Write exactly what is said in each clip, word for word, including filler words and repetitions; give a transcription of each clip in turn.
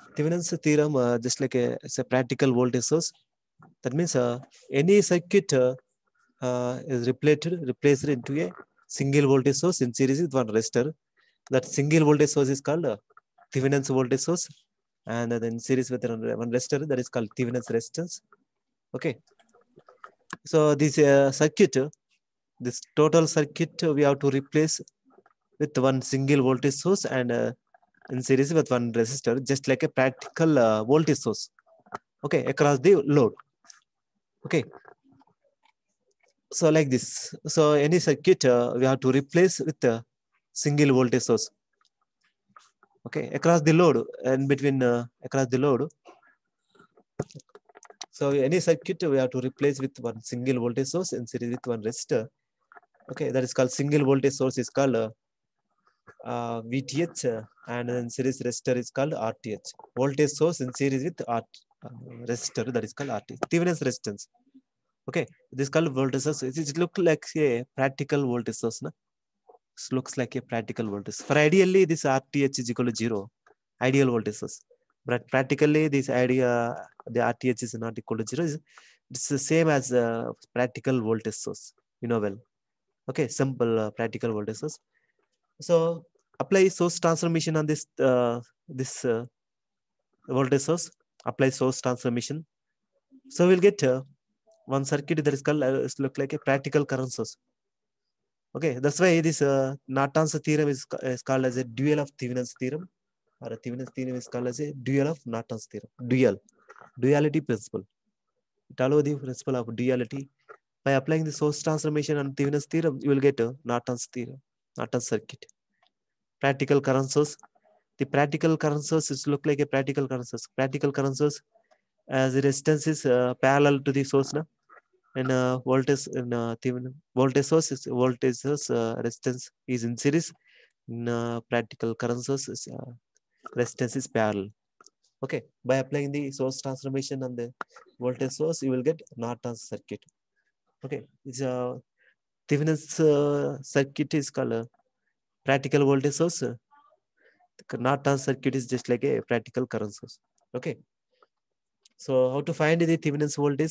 Thevenin's theorem, uh, just like a, it's a practical voltage source. That means uh, any circuit uh, uh, is replaced replaced into a single voltage source in series with one resistor. That single voltage source is called uh, Thevenin's voltage source, and then in series with one resistor, that is called Thevenin's resistance. Okay. So this uh, circuit, uh, this total circuit, uh, we have to replace with one single voltage source and uh, in series with one resistor, just like a practical uh, voltage source. Okay, across the load. Okay. So like this. So any circuit uh, we have to replace with a single voltage source. Okay, across the load and between uh, across the load. So any circuit we have to replace with one single voltage source in series with one resistor. Okay, that is called single voltage source is called uh, uh, V T H uh, and then series resistor is called R T H. Voltage source in series with R uh, resistor, that is called R T H. Thevenin's resistance. Okay, this called voltage source. It, it looks like a practical voltage source. No? This looks like a practical voltage. For ideally, this R T H is equal to zero. Ideal voltage source. But practically, this idea, the R T H is not equal to zero. It's the same as a practical voltage source. You know well. Okay, simple uh, practical voltage source. So apply source transformation on this uh, this uh, voltage source. Apply source transformation. So we'll get uh, one circuit that is called uh, look like a practical current source. Okay, that's why this uh, Norton's theorem is, is called as a dual of Thevenin's theorem, or a Thevenin's theorem is called as a dual of Norton's theorem. Dual, duality principle. It allows the principle of duality. By applying the source transformation on Thevenin's theorem, you will get a Norton's theorem, Norton's circuit. Practical current source. The practical current source is look like a practical current source. Practical current source as the resistance is uh, parallel to the source. Na? And uh, voltage in uh, voltage source is voltage source uh, resistance is in series. In uh, practical current source is uh, resistance is parallel. Okay, by applying the source transformation on the voltage source, you will get Norton's circuit. Okay, it's a uh, Thevenin's uh, circuit is called a practical voltage source. The Norton's circuit is just like a practical current source. Okay, so how to find the Thevenin's voltage?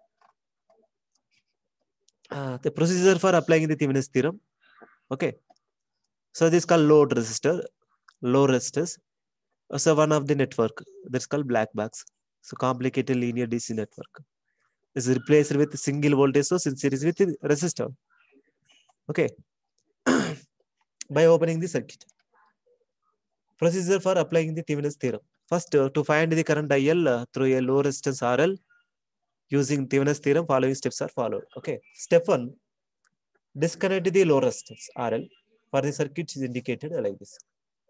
Uh, the procedure for applying the Thevenin's theorem. Okay, so this is called load resistor, low resistors. So one of the network that's called black box. So complicated linear D C network is replaced with a single voltage source in series with the resistor. Okay, by opening the circuit. Procedure for applying the Thevenin's theorem. First, uh, to find the current I L uh, through a low resistance R L using Thevenin's theorem, following steps are followed. Okay, step one. Disconnect the low resistance R L for the circuit is indicated like this.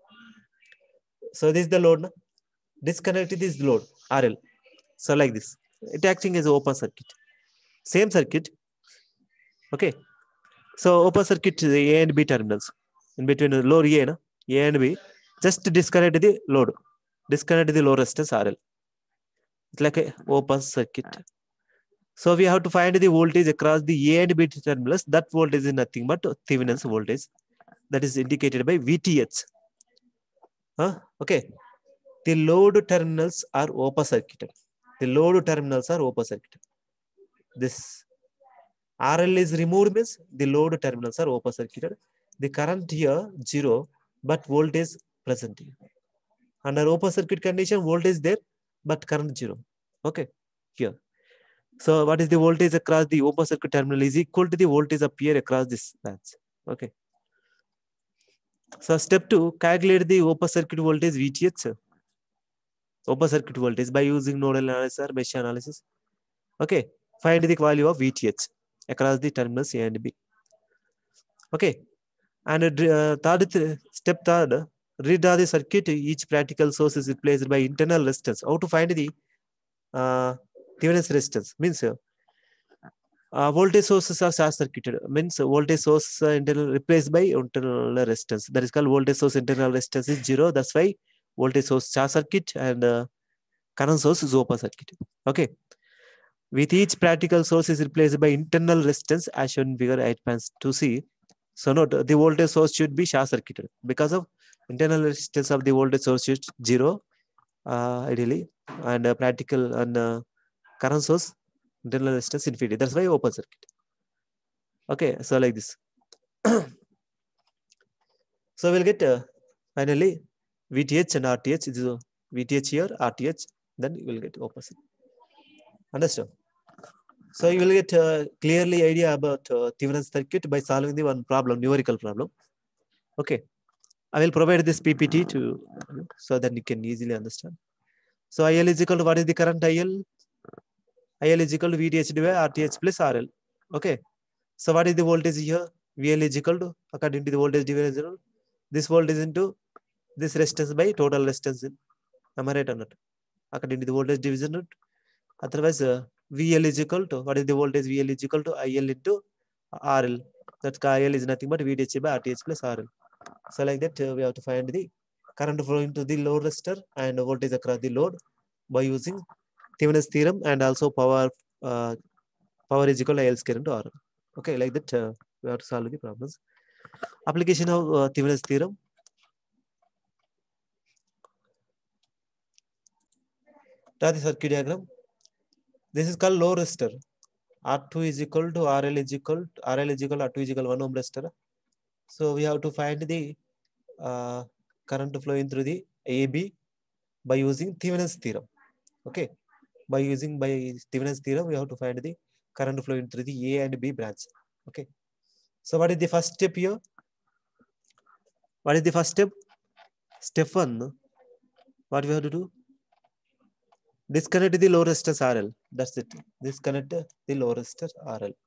So this is the load. Disconnect this load R L. So like this. It acting as open circuit. Same circuit. Okay. So open circuit A and B terminals. In between the load A, no? A and B. Just disconnect the load. Disconnect the low resistance R L. It's like a open circuit. So we have to find the voltage across the A and B terminals. That voltage is nothing but Thevenin's voltage. That is indicated by V T H. Huh? Okay. The load terminals are open circuited. The load terminals are open circuited. This R L is removed means the load terminals are open circuited. The current here zero, but voltage present here. Under open circuit condition, voltage there, but current zero. Okay, here. So what is the voltage across the open circuit terminal is equal to the voltage appear across this branch. Okay. So step two, calculate the open circuit voltage V T H. Open circuit voltage by using nodal analysis or mesh analysis. Okay, find the value of V T H across the terminals A and B. Okay, and uh, third th step third, redraw the circuit. Each practical source is replaced by internal resistance. How to find the uh, Thevenin's resistance? Means uh, uh, voltage sources are short circuited. Means voltage source uh, internal replaced by internal resistance. That is called voltage source internal resistance is zero. That's why voltage source short circuit and uh, current source is open circuit. Okay. With each practical source is replaced by internal resistance as shown in figure eight point two C. So note the voltage source should be short circuited because of internal resistance of the voltage source is zero uh, ideally, and uh, practical and uh, current source, internal resistance infinity. That's why open circuit. Okay, so like this. So we'll get uh, finally V T H and R T H. This is V T H here, R T H. Then you will get open circuit. Understand? So you will get uh, clearly idea about uh, Thevenin circuit by solving the one problem, numerical problem. Okay, I will provide this P P T to you so that you can easily understand. So I L is equal to what is the current I L? I L is equal to V T H divided by R T H plus R L. Okay. So what is the voltage here? V L is equal to, according to the voltage division, this voltage into this resistance by total resistance. Am I right or not? According to the voltage division. Otherwise, uh, V L is equal to, what is the voltage? V L is equal to I L into R L. That I L is nothing but V T H by R T H plus R L. So like that, uh, we have to find the current flowing to the load resistor and voltage across the load by using Thevenin's theorem, and also power uh, power is equal to I L square into R L. Okay, like that, uh, we have to solve the problems. Application of uh, Thevenin's theorem. Draw the circuit diagram. This is called load resistor. R two is equal to R L is equal to R L is equal to R two is equal to one ohm resistor. So we have to find the uh, current flowing through the A B by using Thevenin's theorem. Okay, by using by Thevenin's theorem, we have to find the current flowing through the A and B branch. Okay, so what is the first step here? What is the first step? Step one. What we have to do? Disconnect the load resistance R L. That's it. Disconnect the load resistance R L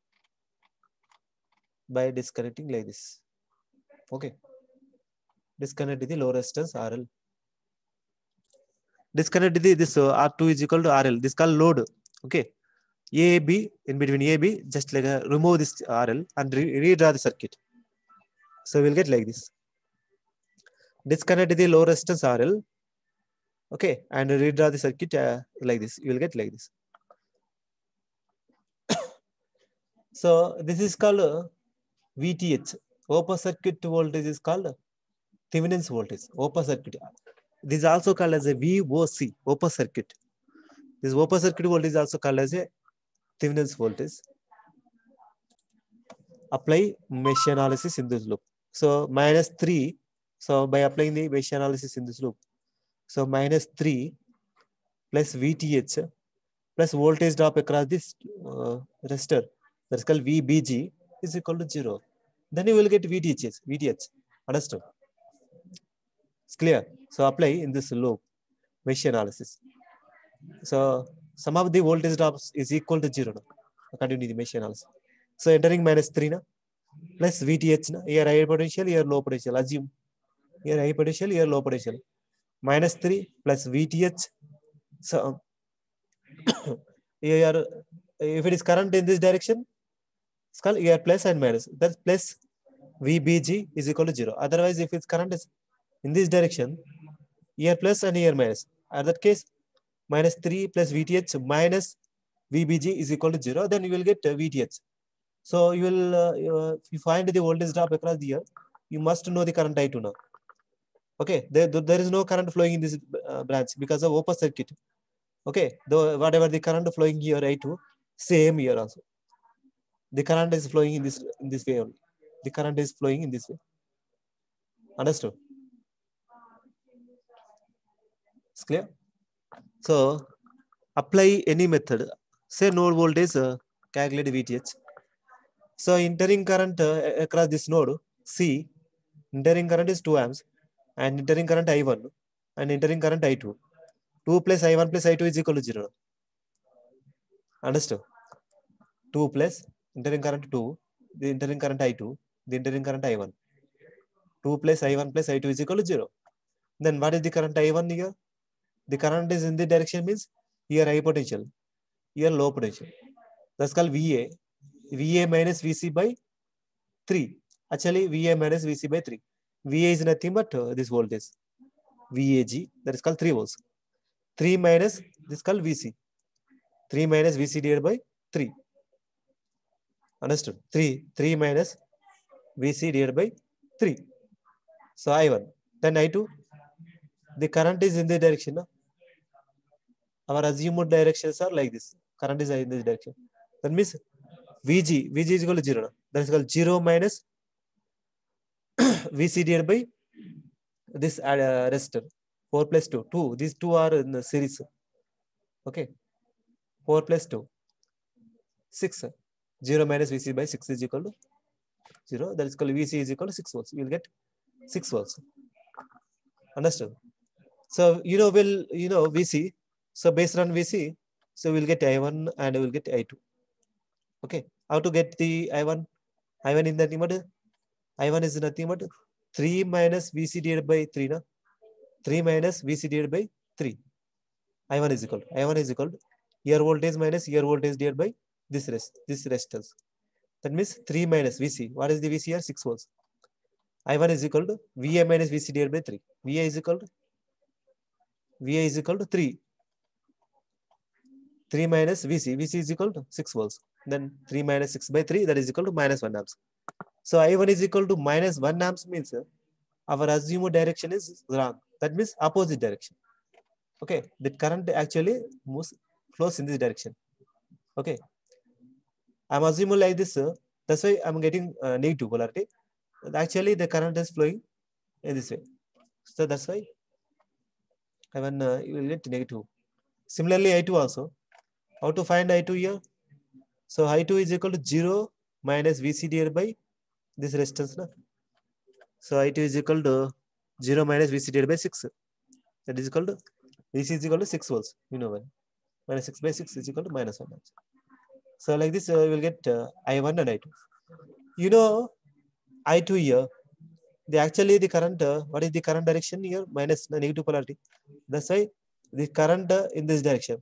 by disconnecting like this. Okay. Disconnect the load resistance R L. Disconnect the this uh, R two is equal to R L. This is called load. Okay. A B, in between A B, just like a, remove this R L and re redraw the circuit. So we'll get like this. Disconnect the low resistance R L. Okay, and redraw the circuit uh, like this. You will get like this. So this is called uh, V T H. Open circuit voltage is called Thevenin's voltage. Open circuit. This is also called as a V O C. Open circuit. This open circuit voltage is also called as a Thevenin's voltage. Apply mesh analysis in this loop. So minus three. So by applying the mesh analysis in this loop, so minus three plus V T H plus voltage drop across this uh, resistor, that's called V B G, is equal to zero. Then you will get V T H. V T H. Understood? It's clear. So apply in this loop mesh analysis. So some of the voltage drops is equal to zero now, according to the mesh analysis. So entering minus three na, plus V T H na, here high potential, here low potential. Assume here high potential, here low potential. Minus three plus V T H. So here, if it is current in this direction, it's called here plus and minus. That's plus V B G is equal to zero. Otherwise, if it's current is in this direction, here plus and here minus. At that case, minus three plus V T H minus V B G is equal to zero. Then you will get uh, V T H. So you will, uh, uh, if you find the voltage drop across the here, you must know the current I two now. Okay, there, there is no current flowing in this uh, branch because of open circuit. Okay, though whatever the current flowing here I two, same here also. The current is flowing in this in this way only. The current is flowing in this way. Understood? It's clear? So apply any method. Say node voltage, uh, calculate V T H. So entering current uh, across this node C, entering current is two amps, and entering current I one, and entering current I two. two plus I one plus I two is equal to zero. Understood? two plus entering current two, the entering current I two, the entering current I one. two plus I one plus I two is equal to zero. Then what is the current I one here? The current is in the direction means here high potential, here low potential. That's called V A. V A minus V C by three. Actually, V A minus V C by three. V A is nothing but uh, this voltage. V A G, that is called three volts. three minus, this is called V C. three minus V C divided by three. Understood? three. three minus V C divided by three. So I one. Then I two. The current is in the direction. No? our assumed directions are like this. Current is in this direction. That means Vg, Vg is equal to zero. That is called zero minus Vc divided by this uh, resistor. four plus two. two. These two are in the series. Okay. four plus two. six. zero minus Vc by six is equal to zero. That is called Vc is equal to six volts. You will get six volts. Understood? So, you know, we'll, you know, Vc. So, based on Vc, so we'll get I one and we'll get I two. Okay. How to get the I one? I one is nothing but I one is nothing but three minus Vc divided by three. Na? three minus Vc divided by three. I one is equal to I one is equal to here voltage minus here voltage divided by this rest, this resistance. That means three minus Vc. What is the Vc here? six volts. I one is equal to Va minus Vc divided by three. Va is equal to Va is equal to three. three minus Vc. Vc is equal to six volts. Then three minus six by three, that is equal to minus one amps. So I one is equal to minus one amps means uh, our assumed direction is wrong. That means opposite direction. Okay. The current actually moves, flows in this direction. Okay. I'm assuming like this. Uh, that's why I'm getting uh, negative polarity. Actually, the current is flowing in this way. So that's why I one uh, you will get negative. Similarly, I two also. How to find I two here? So I two is equal to zero minus Vc divided by this resistance. Na? So I two is equal to zero minus Vc divided by six. That is equal to Vc is equal to six volts. You know when minus six by six is equal to minus one. So like this, uh, we will get uh, I one and I two. You know, I two here. The actually the current. Uh, what is the current direction here? Minus the negative polarity. That's why the current uh, in this direction.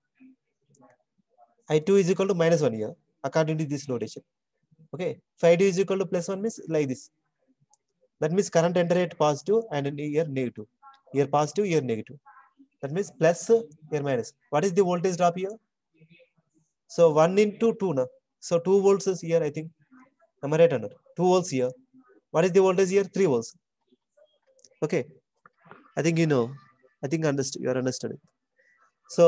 I two is equal to minus one here according to this notation. Okay. Phi two is equal to plus one means like this. That means current enter at positive and here negative. Here positive, here negative. That means plus, here minus. What is the voltage drop here? So one into two. Na? So two volts is here, I think. Am I right or not? two volts here. What is the voltage here? three volts. Okay. I think you know. I think understood. You are understanding. So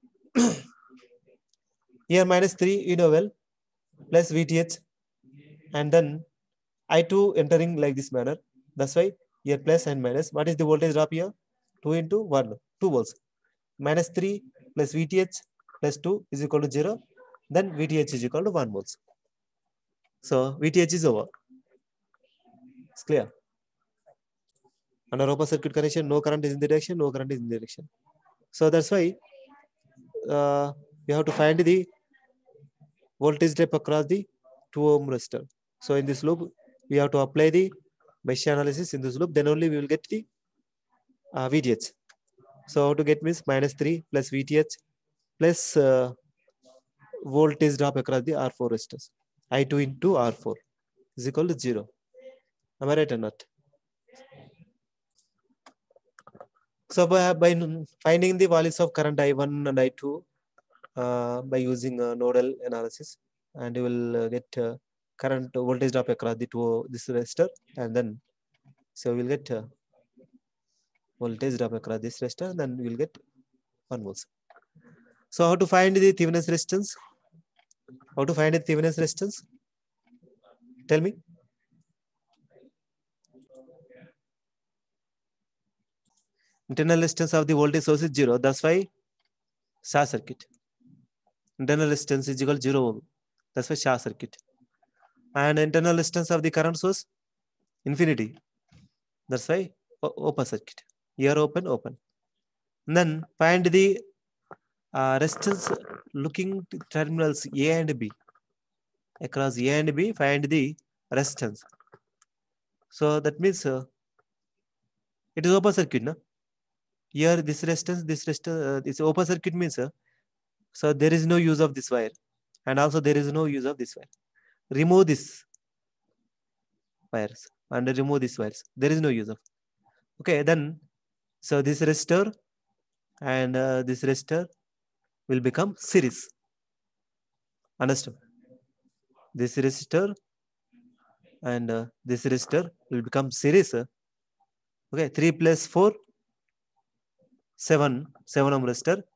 here minus three, you know well, plus V T H. And then I two entering like this manner. That's why here plus and minus. What is the voltage drop here? two into one. two volts. Minus three plus V T H plus two is equal to zero. Then V T H is equal to one volts. So V T H is over. It's clear. Under open circuit connection, no current is in the direction, no current is in the direction. So that's why uh, we have to find the voltage drop across the two ohm resistor. So in this loop, we have to apply the mesh analysis in this loop. Then only we will get the uh, V T H. So how to get means minus three plus V T H plus uh, voltage drop across the R four resistors. I two into R four is equal to zero. Am I right or not? So by, by finding the values of current I one and I two uh, by using uh, nodal analysis, and you will uh, get uh, current voltage drop across the two this resistor, and then so we will get uh, voltage drop across this resistor, and then we will get one volts. So how to find the Thevenin's resistance? How to find the Thevenin's resistance? Tell me. Internal resistance of the voltage source is zero. That's why short circuit. Internal resistance is equal to zero ohm. That's why short circuit. And internal resistance of the current source infinity. That's why open circuit. Here open, open. And then find the uh, resistance looking to terminals A and B. Across A and B, find the resistance. So that means uh, it is open circuit, no? Here this resistance, this resistance, uh, this open circuit means uh, so there is no use of this wire, and also there is no use of this wire. Remove this wires and remove these wires. There is no use of. Okay, then so this resistor and uh, this resistor will become series. Understand? This resistor and uh, this resistor will become series. Uh, okay, three plus four, seven, seven ohm resistor,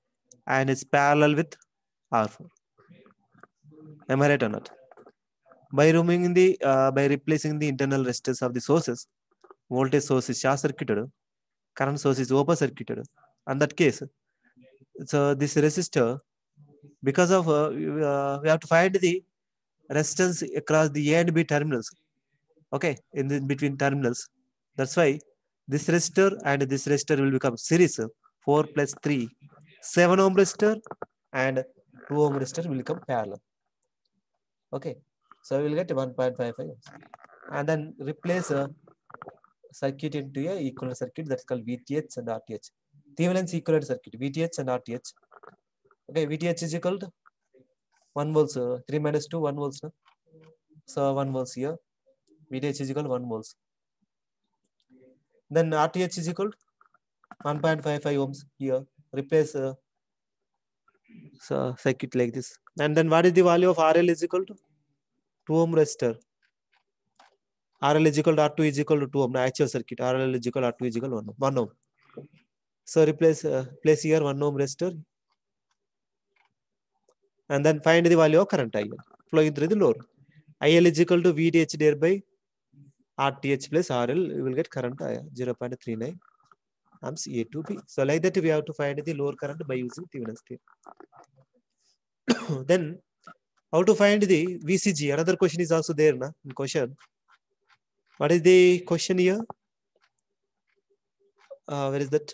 and it's parallel with R four. Am I right or not? By removing the uh, by replacing the internal resistors of the sources, voltage source is short circuited, current source is open circuited. In that case, so this resistor, because of uh, uh, we have to find the resistance across the A and B terminals. Okay, in the between terminals. That's why this resistor and this resistor will become series. four plus three, seven ohm resistor and two ohm resistor will become parallel. Okay, so we will get one point five five and then replace a circuit into a equivalent circuit that's called V T H and R T H. Thevenin's equivalent circuit, V T H and R T H. Okay, V T H is equal to one volts, uh, three minus two, one volts. No? So one volts here. V T H is equal to one volts. Then R T H is equal to one point five five ohms here. Replace uh, so circuit like this. And then what is the value of R L is equal to two ohm resistor. R L is equal to R two is equal to two ohm. No, actual circuit. R L is equal to R two is equal to one ohm. one ohm. So replace uh, place here one ohm resistor. And then find the value of current I L flowing through the load. I L is equal to V T H divided by R T H plus R L. You will get current zero point three nine amps A to B. So like that we have to find the load current by using Thevenin's theorem. Then how to find the V C G? Another question is also there na, in question. What is the question here? Uh, where is that?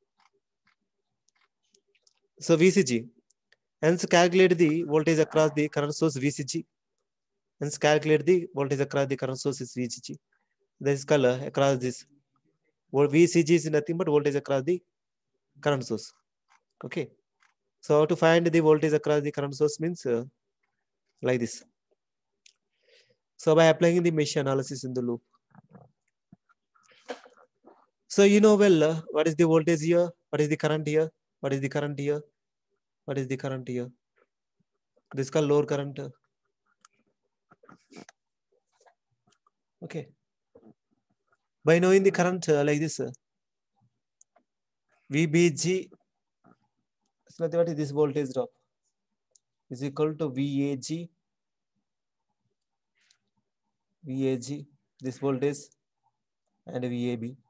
So V C G. Hence calculate the voltage across the current source V C G. Hence calculate the voltage across the current source is V C G. This color across this. V C G is nothing but voltage across the current source. Okay. So to find the voltage across the current source means uh, like this. So by applying the mesh analysis in the loop. So you know well uh, what is the voltage here, what is the current here, what is the current here, what is the current here. This is called load current. Okay. By knowing the current uh, like this, uh, V B G, so what is this voltage drop is equal to V A G, V A G, this voltage and V A B.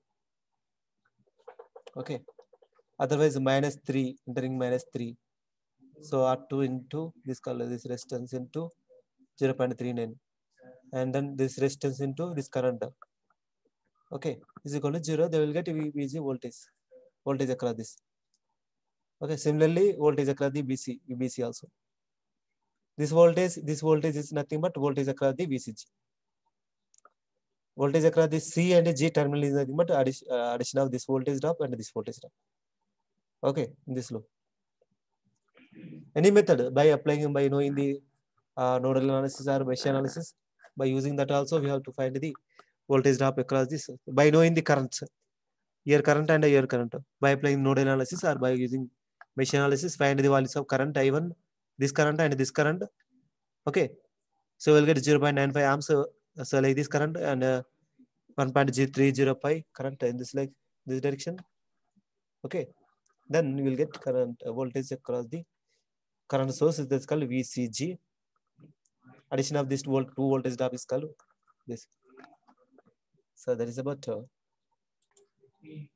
Okay. Otherwise minus three, entering minus three. So R two into this color, this resistance into zero point three nine. And then this resistance into this current. Okay, is equal to zero. They will get V B G voltage, voltage across this. Okay, similarly, voltage across the B C, V B C also. This voltage, this voltage is nothing but voltage across the V C G. Voltage across the C and G terminal is nothing but addition, uh, addition of this voltage drop and this voltage drop. Okay, in this loop. Any method by applying, by knowing the uh, nodal analysis or mesh analysis, by using that also we have to find the voltage drop across this by knowing the currents, here current and here current. By applying nodal analysis or by using mesh analysis, find the values of current I one, this current and this current. Okay, so we'll get zero point nine five amps. So, so like this current and uh, one point three zero five current in this like this direction. Okay, then we will get current uh, voltage across the current source is that's called V C G. Addition of this volt two voltage drop is called this. So that is about uh,